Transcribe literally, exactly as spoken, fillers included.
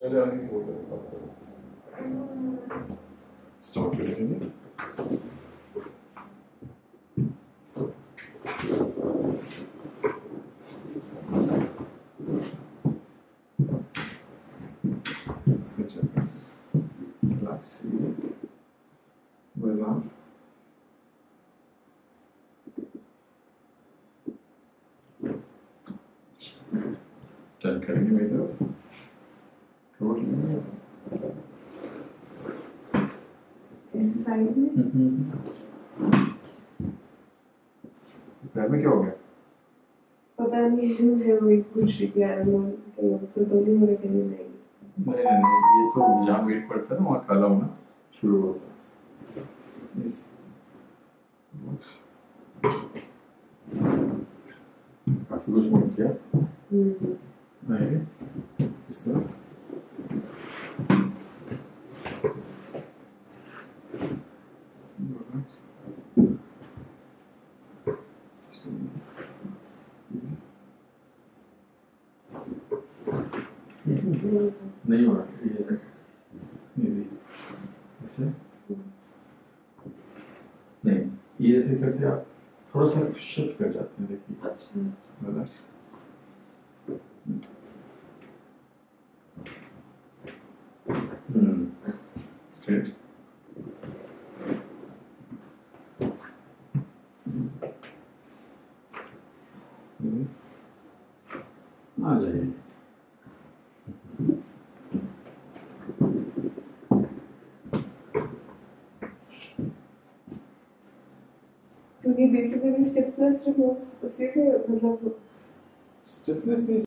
पहले आगे की बोल रहे स्टॉप करेंगे। Relax, easy. Well done. Turn करेंगे मेरी तरफ। रोड लेंगे इस साइड में। पैर में क्या हो गया? पता नहीं, मैं वही पूछ रही थी यार, तो उससे तो नहीं मुझे कहीं नहीं। नहीं नहीं, ये तो जहाँ वेट पड़ता है ना वहाँ काला होना शुरू होता है। काफी कुछ मूव किया। नहीं इस तरह नहीं हो रहा ये इजी ऐसे नहीं, ये ऐसे करके आप थोड़ा सा शिफ्ट कर जाते हैं। देखिए अच्छा रिलैक्स हम्म स्ट्रेट आ जाइए। तो ये बेसिकली स्टिफनेस रिमूव उसी से मतलब स्टिफनेस नहीं